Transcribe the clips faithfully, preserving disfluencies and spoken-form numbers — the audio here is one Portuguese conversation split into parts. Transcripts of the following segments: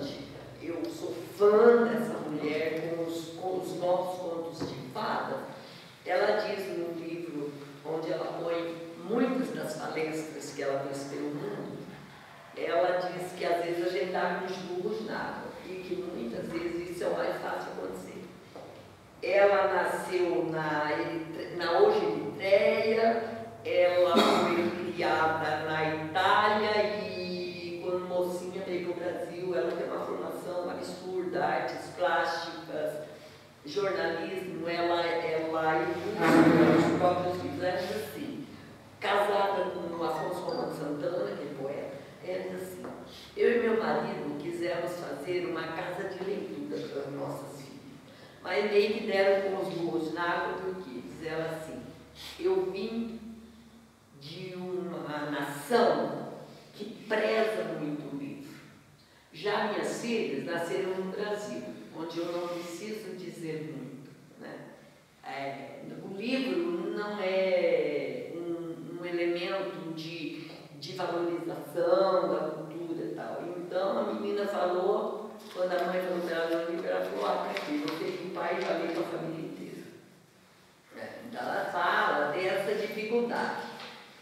Lande, eu sou fã dessa mulher com os, com os novos contos de fadas. Ela diz no livro, onde ela põe muitas das palestras que ela fez pelo mundo, ela diz que às vezes a gente dá com os burros na água e que muitas vezes isso é o mais fácil de acontecer. Ela nasceu na, na hoje Eritreia, ela foi criada na Itália e quando mocinha veio para o Brasil, ela tem uma formação absurda, artes plásticas, jornalismo, ela, ela ilustra os próprios livros, ela diz assim, casada com o Afonso Romano Santana, que é poeta, ela diz assim, eu e meu marido quisemos fazer uma casa de leitura para as nossas filhas, mas meio que deram com os burros na água, porque diz ela assim, eu vim de uma nação que preza muito o livro. Já minhas filhas nasceram no Brasil, onde eu não preciso dizer muito, né? É, o livro não é um, um elemento de, de valorização da cultura e tal. Então a menina falou, quando a mãe falou para ela no livro, ela falou, ah, aqui, você e o pai já leu a família inteira. É, então ela fala dessa dificuldade.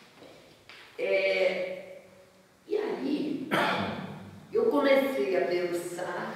É, e aí, eu comecei a pensar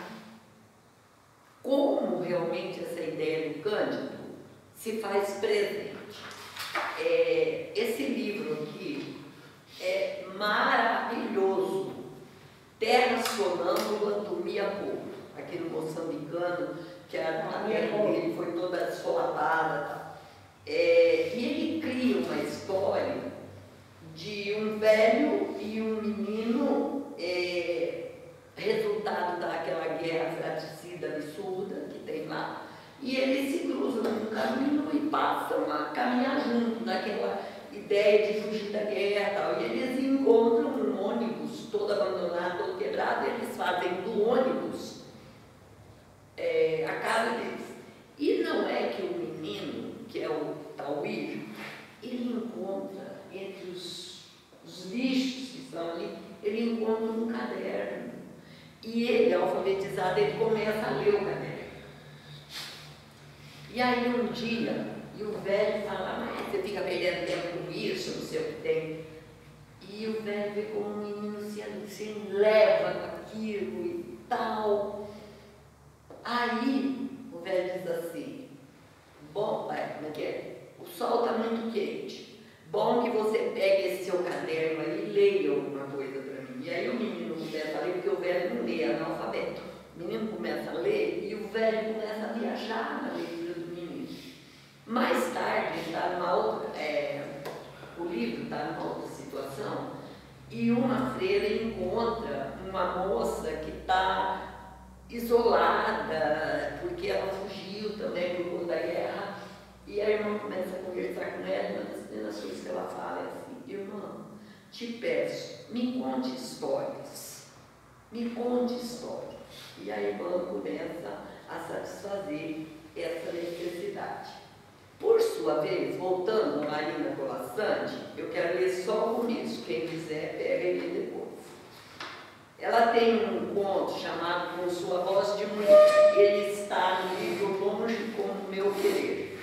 como realmente essa ideia do Cândido se faz presente. É, esse livro aqui é maravilhoso. Terra Sonâmbula do Miapo, aquele moçambicano, que a terra dele foi toda desolatada. É, e ele cria uma história de um velho e um menino, é, resultado daquela guerra fratricida absurda que tem lá, e eles se cruzam no caminho e passam a caminhar junto naquela ideia de fugir da guerra e tal. E eles encontram um ônibus todo abandonado, todo quebrado, e eles fazem do ônibus é, a casa deles. E não é que o menino, que é o Tauí, ele encontra entre os, os lixos que estão ali, ele encontra um caderno. E ele, alfabetizado, ele começa a ler o caderno. E aí um dia, e o velho fala, mas você fica perdendo tempo com isso, não sei o que tem. E o velho vê como o menino se, se leva naquilo e tal. Aí o velho diz assim, bom pai, como é que é? O sol está muito quente. Bom que você pegue esse seu caderno aí e leia alguma coisa para mim. E aí o menino começa a ler, porque o velho não lê, é analfabeto. O menino começa a ler e o velho começa a viajar na leitura do menino. Mais tarde, está numa outra, é, o livro está numa outra situação, e uma freira encontra uma moça que está isolada, porque ela fugiu também por conta da guerra. E a irmã começa a conversar com ela, e uma das primeiras coisas que ela fala é assim, irmã, te peço, me conte histórias, me conte histórias. E a irmã começa a satisfazer essa necessidade. Por sua vez, voltando a Marina Colasanti, eu quero ler só o começo, quem quiser pega e lê depois. Ela tem um conto chamado Com Sua Voz de Mulher, ele está no livro Longe Como Meu Querer.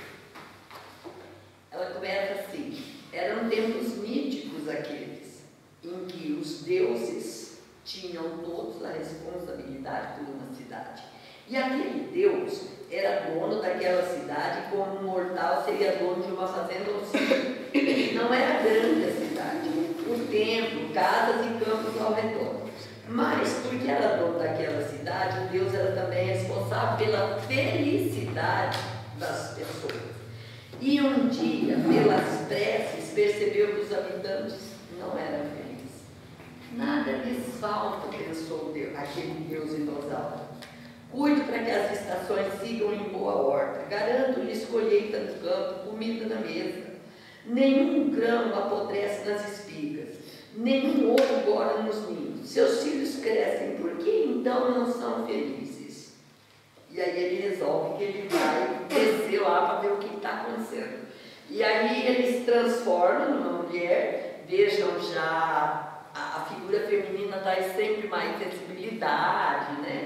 Ela começa assim, eram tempos míticos aqueles, em que os deuses tinham todos a responsabilidade por uma cidade. E aquele Deus era dono daquela cidade, como um mortal seria dono de uma fazenda ou seja, não era grande a cidade, o templo, casas e campos ao redor. Mas, porque era dono daquela cidade, o Deus era também responsável pela felicidade das pessoas. E um dia, pelas preces, percebeu que os habitantes não eram felizes. Nada lhes falta, pensou Deus, aquele Deus inosauto. Cuido para que as estações sigam em boa horta, garanto-lhes colheita no campo, comida na mesa. Nenhum grão apodrece nas espigas, nenhum ovo bora nos ninhos. Seus filhos crescem, por que então não são felizes? E aí ele resolve que ele vai descer lá para ver o que está acontecendo. E aí ele se transforma numa mulher, vejam já, a, a figura feminina traz sempre mais sensibilidade, né?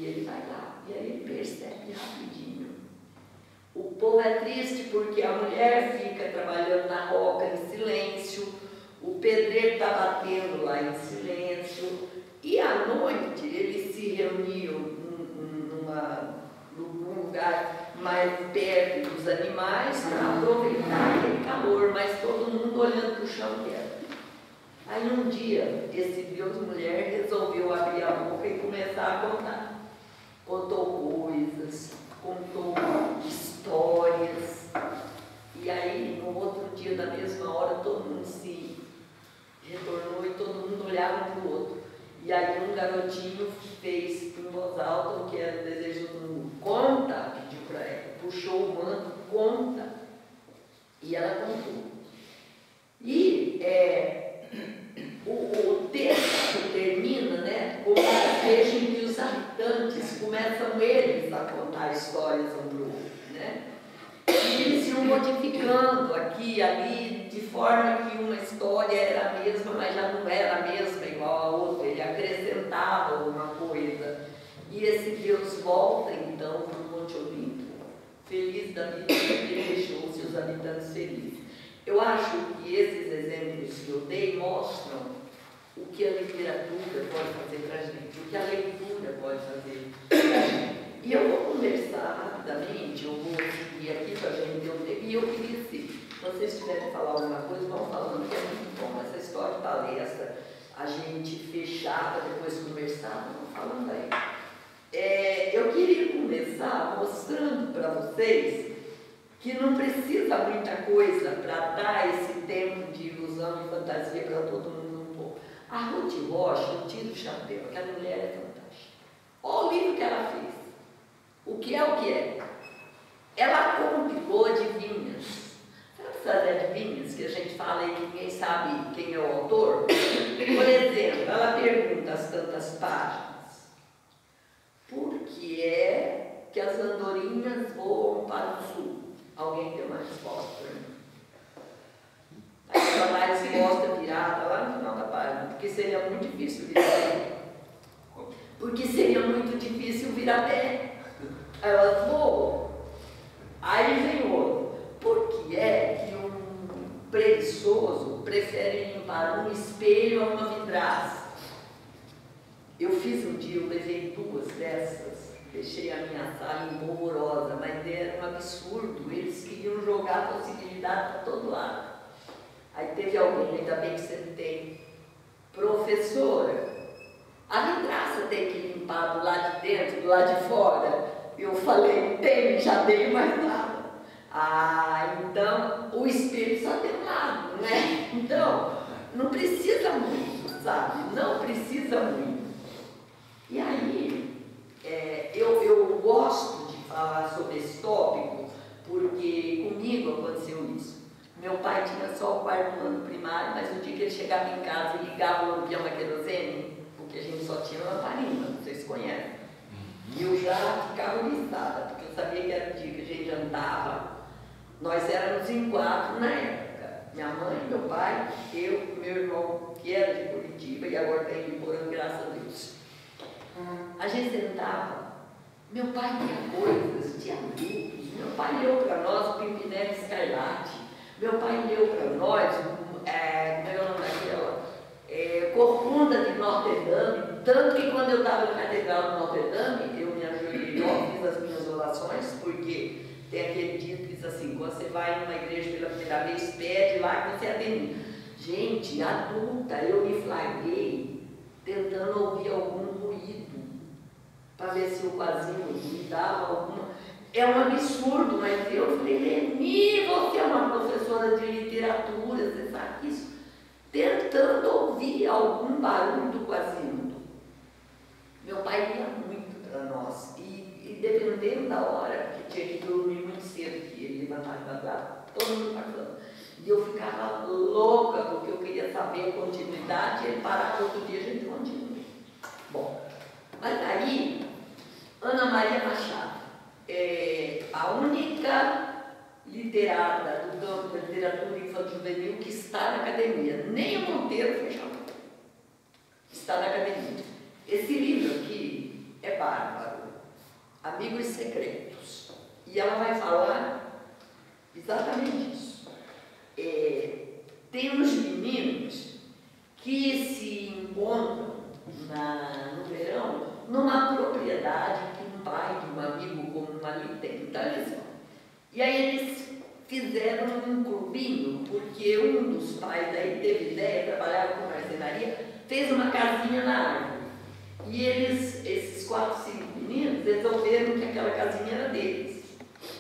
E ele vai lá, e aí ele percebe rapidinho. O povo é triste porque a mulher fica trabalhando na roca em silêncio, o pedreiro está batendo lá em silêncio, e à noite eles se reuniam numa, num lugar mais perto dos animais para aproveitar aquele calor, mas todo mundo olhando para o chão quieto. Aí um dia, esse Deus mulher resolveu abrir a boca e começar a contar. Contou coisas, contou histórias, e aí no outro dia, da mesma hora, todo mundo se retornou e todo mundo olhava um para o outro. E aí um garotinho fez em voz alta o que era o desejo do mundo. Conta, pediu para ela, puxou o manto, conta. E ela contou. E é, o, o texto termina, né, com a veja em que os habitantes começam eles a contar histórias um para o outro, né? E eles iam modificando aqui e ali, de forma que uma história era a mesma, mas já não era a mesma igual a outra, ele acrescentava alguma coisa. E esse Deus volta então para o Monte Olimpo, feliz da vida, porque ele deixou os seus habitantes felizes. Eu acho que esses exemplos que eu dei mostram o que a literatura pode fazer para a gente, o que a leitura pode fazer para a gente. E eu vou conversar rapidamente, eu vou seguir aqui para a gente ter um tempo, e eu queria, se vocês tiverem que falar alguma coisa, vão falando, que é muito bom essa história de palestra, a gente fechar para depois conversar, vão falando aí. É, eu queria começar mostrando para vocês que não precisa muita coisa para dar esse tempo de ilusão e fantasia para todo mundo um pouco. A Ruth Rocha, eu tiro o chapéu, aquela mulher é fantástica. Olha o livro que ela fez. O que é o que é? Ela compilou adivinhas. Sabe essas adivinhas que a gente fala aí que ninguém sabe quem é o autor? Por exemplo, ela pergunta as tantas páginas: por que é que as andorinhas voam para o sul? Alguém tem uma resposta para mim? Aí ela dá a resposta virada lá no final da página, porque seria muito difícil virar pé. Porque seria muito difícil virar pé. Aí elas voam. Aí vem outro. Por que é que um preguiçoso prefere limpar um espelho a uma vidraça? Eu fiz um dia, eu levei duas dessas. Deixei a minha sala horrorosa, mas era um absurdo. Eles queriam jogar a possibilidade para todo lado. Aí teve alguém, ainda bem que você tem, professora, a vidraça tem que limpar do lado de dentro, do lado de fora. Eu falei, tem, já dei mais nada. Ah, então o espelho só tem um lado, né? Então, não precisa muito, sabe? Não precisa muito. E aí, É, eu, eu gosto de falar sobre esse tópico porque comigo aconteceu isso. Meu pai tinha só o quarto ano primário, mas o dia que ele chegava em casa e ligava o lampião a querosene, porque a gente só tinha lamparina, vocês conhecem. E eu já ficava listada, porque eu sabia que era o dia que a gente jantava. Nós éramos em quatro na época. Minha mãe, meu pai, eu, meu irmão, que era de Curitiba e agora está em Porã, graças a Deus. A gente sentava, meu pai tinha coisas de adultos, meu pai leu para nós o Pimpinela Escarlate, meu pai leu para nós, é, como é o nome daquela, é, Corcunda de Notre Dame, tanto que quando eu estava na Catedral de Notre Dame, eu me ajoelhei, fiz as minhas orações, porque tem aquele dito que diz assim, quando você vai numa igreja pela primeira vez, pede lá que você atende. Gente, adulta, eu me flagrei tentando ouvir algum ruído, para ver se o vasinho me dava alguma... É um absurdo, mas eu falei, Leni, você é uma professora de literatura, você sabe isso? Tentando ouvir algum barulho do Quasimodo. Meu pai ia muito para nós, e, e dependendo da hora, porque tinha que dormir muito cedo, que ele levantava e mandava, todo mundo passando. E eu ficava louca, porque eu queria saber a continuidade, e ele parava outro dia, a gente continua. Bom, mas aí, Ana Maria Machado é a única literata do campo da literatura infanto-juvenil que está na academia. Nem o Monteiro foi chamado. Está na academia. Esse livro aqui é bárbaro. Amigos Secretos. E ela vai falar exatamente isso. É, tem uns meninos que se encontram na, no verão numa propriedade que um pai de um amigo comum ali tem, da Lisboa. E aí eles fizeram um clubinho, porque um dos pais daí teve ideia, trabalhava com marcenaria, fez uma casinha na árvore. E eles, esses quatro, cinco meninos, resolveram que aquela casinha era deles.